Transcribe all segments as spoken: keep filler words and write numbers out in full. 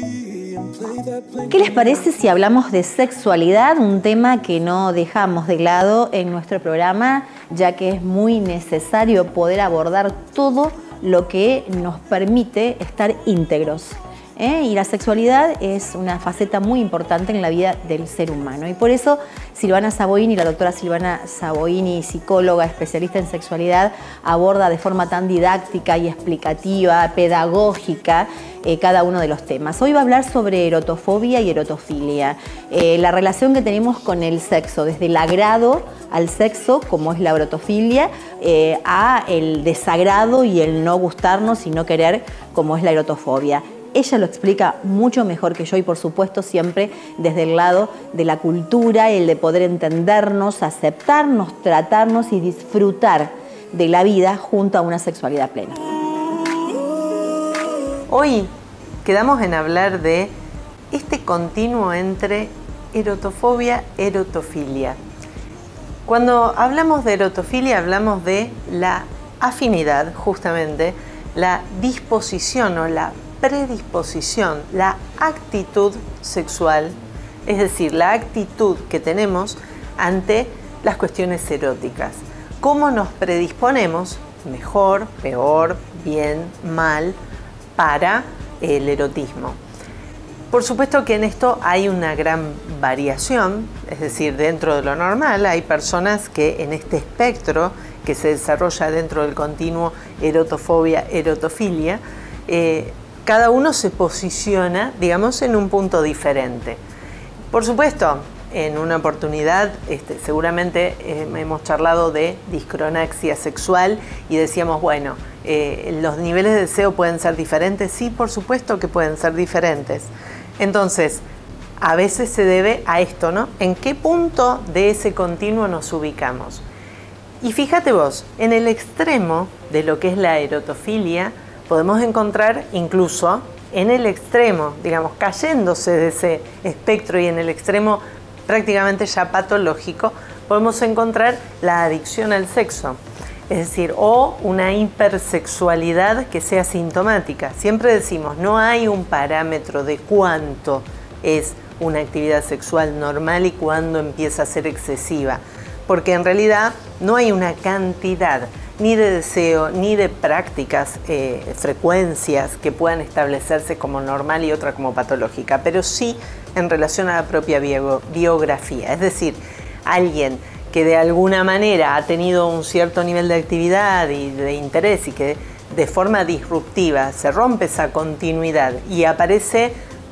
¿Qué les parece si hablamos de sexualidad? Un tema que no dejamos de lado en nuestro programa, ya que es muy necesario poder abordar todo lo que nos permite estar íntegros. ¿Eh? Y la sexualidad es una faceta muy importante en la vida del ser humano. Y por eso Silvana Savoini, la doctora Silvana Savoini, psicóloga especialista en sexualidad, aborda de forma tan didáctica y explicativa, pedagógica, eh, cada uno de los temas. Hoy va a hablar sobre erotofobia y erotofilia, eh, la relación que tenemos con el sexo, desde el agrado al sexo, como es la erotofilia, eh, a el desagrado y el no gustarnos y no querer, como es la erotofobia. Ella lo explica mucho mejor que yo y, por supuesto, siempre desde el lado de la cultura, el de poder entendernos, aceptarnos, tratarnos y disfrutar de la vida junto a una sexualidad plena. Hoy quedamos en hablar de este continuo entre erotofobia y erotofilia. Cuando hablamos de erotofilia hablamos de la afinidad, justamente, la disposición o la predisposición, la actitud sexual, es decir, la actitud que tenemos ante las cuestiones eróticas. ¿Cómo nos predisponemos, mejor, peor, bien, mal, para el erotismo? Por supuesto que en esto hay una gran variación, es decir, dentro de lo normal hay personas que en este espectro que se desarrolla dentro del continuo erotofobia, erotofilia, eh, cada uno se posiciona, digamos, en un punto diferente. Por supuesto, en una oportunidad, este, seguramente eh, hemos charlado de discronaxia sexual y decíamos, bueno, eh, ¿los niveles de deseo pueden ser diferentes? Sí, por supuesto que pueden ser diferentes. Entonces, a veces se debe a esto, ¿no? ¿En qué punto de ese continuo nos ubicamos? Y fíjate vos, en el extremo de lo que es la erotofilia, podemos encontrar incluso en el extremo, digamos, cayéndose de ese espectro y en el extremo prácticamente ya patológico, podemos encontrar la adicción al sexo, es decir, o una hipersexualidad que sea sintomática. Siempre decimos, no hay un parámetro de cuánto es una actividad sexual normal y cuándo empieza a ser excesiva, porque en realidad no hay una cantidad ni de deseo, ni de prácticas, eh, frecuencias que puedan establecerse como normal y otra como patológica, pero sí en relación a la propia bio, biografía. Es decir, alguien que de alguna manera ha tenido un cierto nivel de actividad y de interés y que de forma disruptiva se rompe esa continuidad y aparece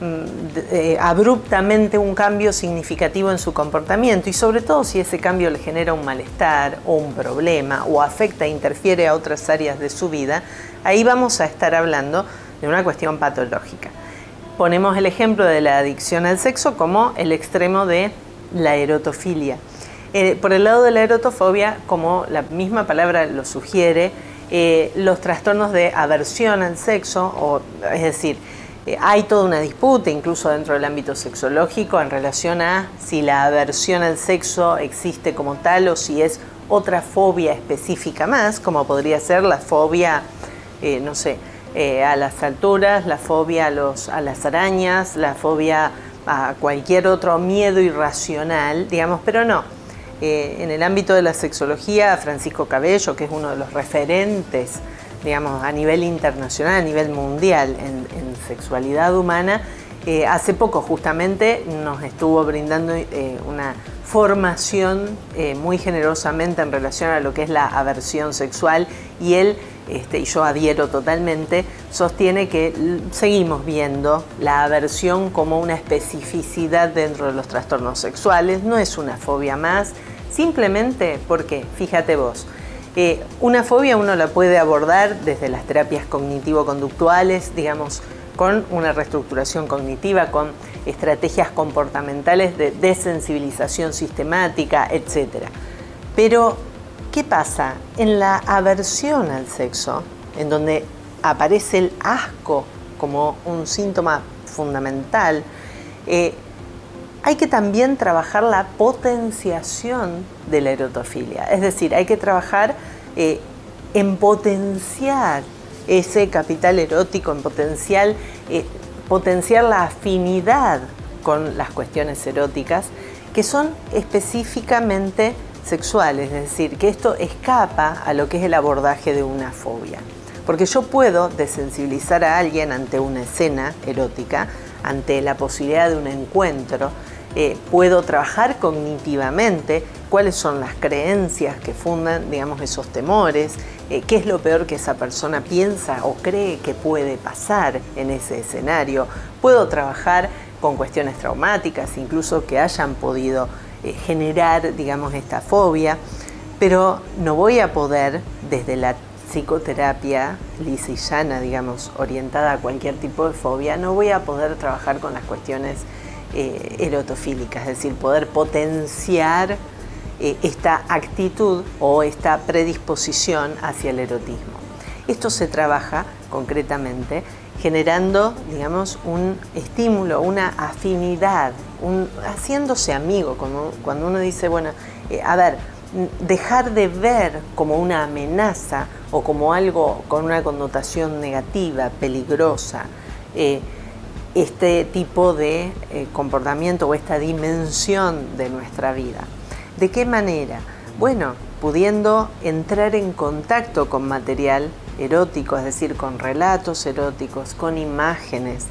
Eh, abruptamente un cambio significativo en su comportamiento y sobre todo si ese cambio le genera un malestar o un problema o afecta e interfiere a otras áreas de su vida, ahí vamos a estar hablando de una cuestión patológica. Ponemos el ejemplo de la adicción al sexo como el extremo de la erotofilia. Eh, por el lado de la erotofobia, como la misma palabra lo sugiere, eh, los trastornos de aversión al sexo, o, es decir, Eh, hay toda una disputa, incluso dentro del ámbito sexológico, en relación a si la aversión al sexo existe como tal o si es otra fobia específica más, como podría ser la fobia, eh, no sé, eh, a las alturas, la fobia a, los, a las arañas, la fobia a cualquier otro miedo irracional, digamos, pero no. Eh, en el ámbito de la sexología, Francisco Cabello, que es uno de los referentes, digamos, a nivel internacional, a nivel mundial en, en sexualidad humana, eh, hace poco justamente nos estuvo brindando eh, una formación eh, muy generosamente en relación a lo que es la aversión sexual y él, este, y yo adhiero totalmente, sostiene que seguimos viendo la aversión como una especificidad dentro de los trastornos sexuales, no es una fobia más, simplemente porque, fíjate vos, Eh, una fobia uno la puede abordar desde las terapias cognitivo-conductuales, digamos, con una reestructuración cognitiva, con estrategias comportamentales de desensibilización sistemática, etcétera. Pero, ¿qué pasa? En la aversión al sexo, en donde aparece el asco como un síntoma fundamental, eh, hay que también trabajar la potenciación de la erotofilia, es decir, hay que trabajar eh, en potenciar ese capital erótico, en potenciar eh, potenciar la afinidad con las cuestiones eróticas que son específicamente sexuales, es decir, que esto escapa a lo que es el abordaje de una fobia. Porque yo puedo desensibilizar a alguien ante una escena erótica, ante la posibilidad de un encuentro, eh, puedo trabajar cognitivamente cuáles son las creencias que fundan, digamos, esos temores, eh, qué es lo peor que esa persona piensa o cree que puede pasar en ese escenario. Puedo trabajar con cuestiones traumáticas, incluso que hayan podido eh, generar, digamos, esta fobia, pero no voy a poder, desde la psicoterapia lisa y llana, digamos, orientada a cualquier tipo de fobia, no voy a poder trabajar con las cuestiones eh, erotofílicas, es decir, poder potenciar eh, esta actitud o esta predisposición hacia el erotismo. Esto se trabaja concretamente generando, digamos, un estímulo, una afinidad, un, haciéndose amigo, cuando, cuando uno dice, bueno, eh, a ver, dejar de ver como una amenaza o como algo con una connotación negativa, peligrosa, eh, este tipo de eh, comportamiento o esta dimensión de nuestra vida. ¿De qué manera? Bueno, pudiendo entrar en contacto con material erótico, es decir, con relatos eróticos, con imágenes,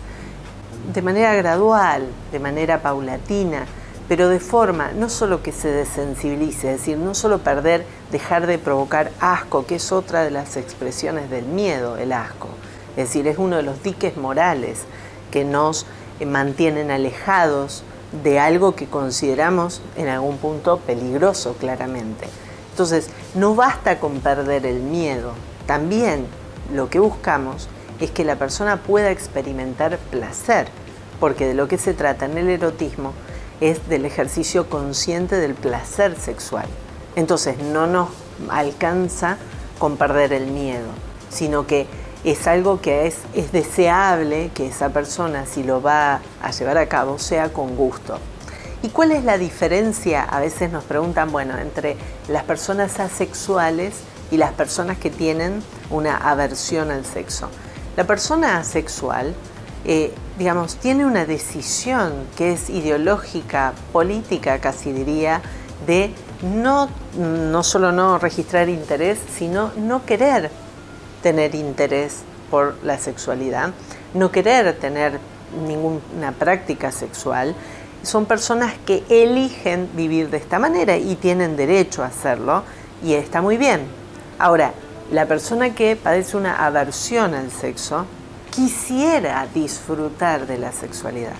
de manera gradual, de manera paulatina, pero de forma no solo que se desensibilice, es decir, no solo perder, dejar de provocar asco, que es otra de las expresiones del miedo, el asco. Es decir, es uno de los diques morales que nos mantienen alejados de algo que consideramos en algún punto peligroso, claramente. Entonces, no basta con perder el miedo, también lo que buscamos es que la persona pueda experimentar placer, porque de lo que se trata en el erotismo es del ejercicio consciente del placer sexual. Entonces no nos alcanza con perder el miedo, sino que es algo que es, es deseable que esa persona, si lo va a llevar a cabo, sea con gusto. ¿Y cuál es la diferencia? A veces nos preguntan, bueno, entre las personas asexuales y las personas que tienen una aversión al sexo. La persona asexual, eh, digamos, tiene una decisión que es ideológica, política, casi diría, de no, no solo no registrar interés, sino no querer tener interés por la sexualidad, no querer tener ninguna práctica sexual. Son personas que eligen vivir de esta manera y tienen derecho a hacerlo y está muy bien. Ahora, la persona que padece una aversión al sexo quisiera disfrutar de la sexualidad,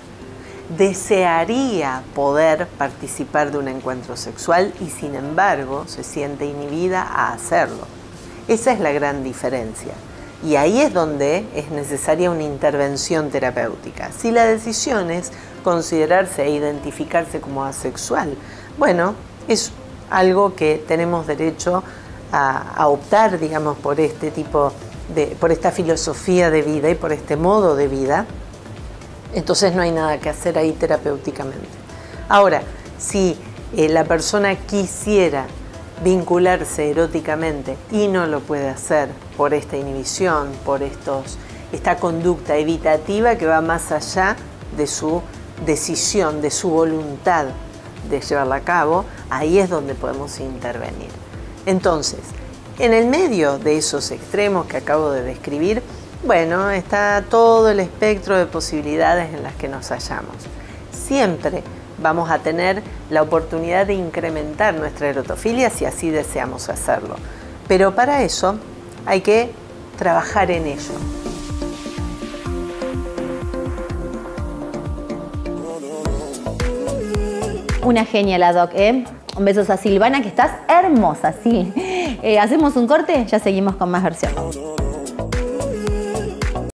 desearía poder participar de un encuentro sexual y sin embargo se siente inhibida a hacerlo. Esa es la gran diferencia. Y ahí es donde es necesaria una intervención terapéutica. Si la decisión es considerarse e identificarse como asexual, bueno, es algo que tenemos derecho a, a optar, digamos, por este tipo de, por esta filosofía de vida y por este modo de vida. Entonces no hay nada que hacer ahí terapéuticamente. Ahora, si eh, la persona quisiera vincularse eróticamente y no lo puede hacer por esta inhibición, por estos, esta conducta evitativa que va más allá de su decisión, de su voluntad de llevarla a cabo, ahí es donde podemos intervenir. Entonces, en el medio de esos extremos que acabo de describir, bueno, está todo el espectro de posibilidades en las que nos hallamos. Siempre vamos a tener la oportunidad de incrementar nuestra erotofilia si así deseamos hacerlo. Pero para eso hay que trabajar en ello. Una genia la Doc, ¿eh? Un beso a Silvana, que estás hermosa, sí. Eh, ¿Hacemos un corte? Ya seguimos con más versiones.